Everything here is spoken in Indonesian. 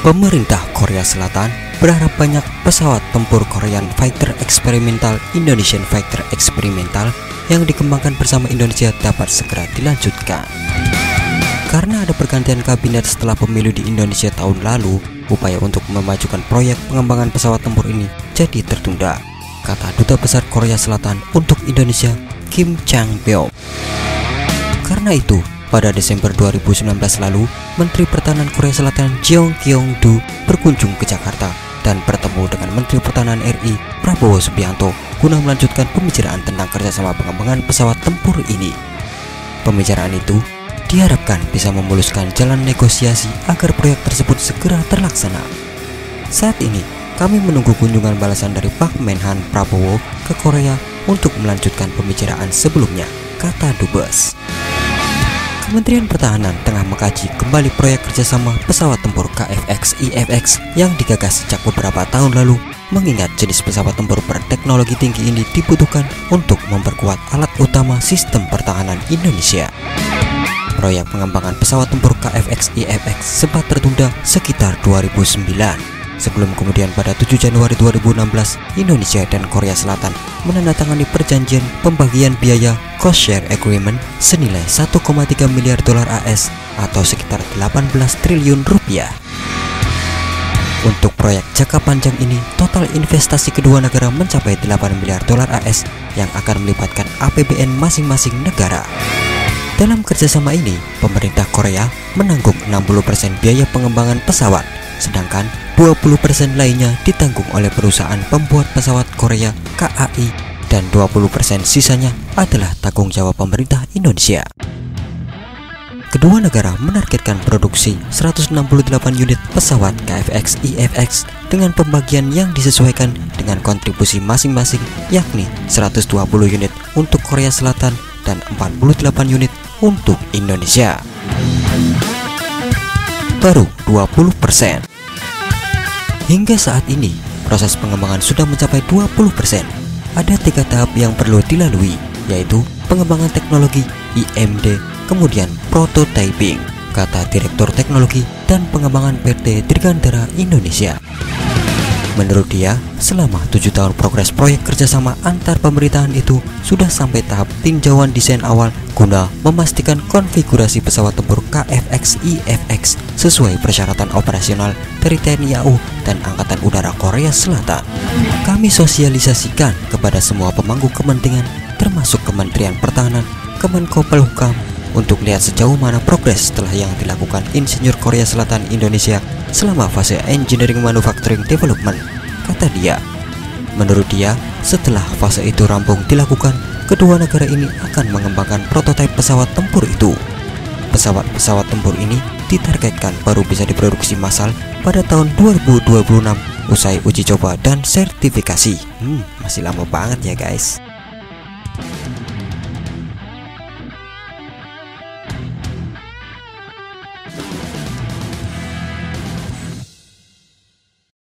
Pemerintah Korea Selatan berharap banyak pesawat tempur Korean Fighter Experimental Indonesian Fighter Experimental yang dikembangkan bersama Indonesia dapat segera dilanjutkan. Karena ada pergantian kabinet setelah pemilu di Indonesia tahun lalu, upaya untuk memajukan proyek pengembangan pesawat tempur ini jadi tertunda, kata Duta Besar Korea Selatan untuk Indonesia, Kim Chang-beom. Karena itu, pada Desember 2019 lalu, Menteri Pertahanan Korea Selatan Jeong Kyung-do berkunjung ke Jakarta dan bertemu dengan Menteri Pertahanan RI Prabowo Subianto guna melanjutkan pembicaraan tentang kerjasama pengembangan pesawat tempur ini. Pembicaraan itu diharapkan bisa memuluskan jalan negosiasi agar proyek tersebut segera terlaksana. Saat ini, kami menunggu kunjungan balasan dari Pak Menhan Prabowo ke Korea untuk melanjutkan pembicaraan sebelumnya, kata Dubes. Kementerian Pertahanan tengah mengkaji kembali proyek kerjasama pesawat tempur KFX-IFX yang digagas sejak beberapa tahun lalu, mengingat jenis pesawat tempur berteknologi tinggi ini dibutuhkan untuk memperkuat alat utama sistem pertahanan Indonesia. Proyek pengembangan pesawat tempur KFX-IFX sempat tertunda sekitar 2009, sebelum kemudian pada 7 Januari 2016 Indonesia dan Korea Selatan menandatangani perjanjian pembagian biaya cost share agreement senilai 1,3 miliar dolar AS atau sekitar 18 triliun rupiah. Untuk proyek jangka panjang ini, total investasi kedua negara mencapai 8 miliar dolar AS yang akan melibatkan APBN masing-masing negara. Dalam kerjasama ini, pemerintah Korea menanggung 60% biaya pengembangan pesawat, sedangkan 20% lainnya ditanggung oleh perusahaan pembuat pesawat Korea KAI dan 20% sisanya adalah tanggung jawab pemerintah Indonesia. Kedua negara menargetkan produksi 168 unit pesawat KFX-IFX dengan pembagian yang disesuaikan dengan kontribusi masing-masing, yakni 120 unit untuk Korea Selatan dan 48 unit untuk Indonesia. Baru 20%. Hingga saat ini, proses pengembangan sudah mencapai 20%. Ada 3 tahap yang perlu dilalui, yaitu pengembangan teknologi, IMD, kemudian prototyping, kata Direktur Teknologi dan Pengembangan PT Dirgantara Indonesia. Menurut dia, selama 7 tahun progres proyek kerjasama antar pemerintahan itu sudah sampai tahap tinjauan desain awal guna memastikan konfigurasi pesawat tempur KFX-IFX sesuai persyaratan operasional dari TNI AU dan Angkatan Udara Korea Selatan. Kami sosialisasikan kepada semua pemangku kepentingan termasuk Kementerian Pertahanan, Kemenko Polhukam untuk lihat sejauh mana progres setelah yang dilakukan Insinyur Korea Selatan Indonesia selama fase Engineering Manufacturing Development, kata dia. Menurut dia, setelah fase itu rampung dilakukan, kedua negara ini akan mengembangkan prototipe pesawat tempur itu. Pesawat-pesawat tempur ini ditargetkan baru bisa diproduksi massal pada tahun 2026 usai uji coba dan sertifikasi. Masih lama banget ya guys.